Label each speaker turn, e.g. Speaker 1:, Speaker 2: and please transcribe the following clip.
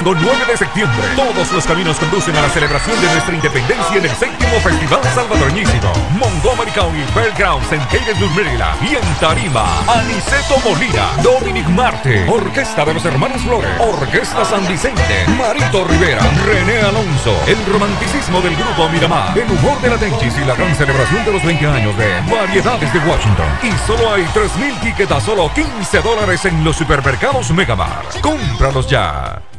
Speaker 1: 9 de septiembre. Todos los caminos conducen a la celebración de nuestra independencia en el 7º Festival Salvadoreñísimo. Montgomery County Fairgrounds en Catonsville, Maryland. Y en tarima, Aniceto Molina, Dominic Marte, Orquesta de los Hermanos Flores, Orquesta San Vicente, Marito Rivera, René Alonso, el romanticismo del grupo Miramar, el humor de la Tenchis y la gran celebración de los 20 años de Variedades de Washington. Y solo hay 3,000 tickets a solo $15 en los supermercados Megamar. ¡Cómpralos ya!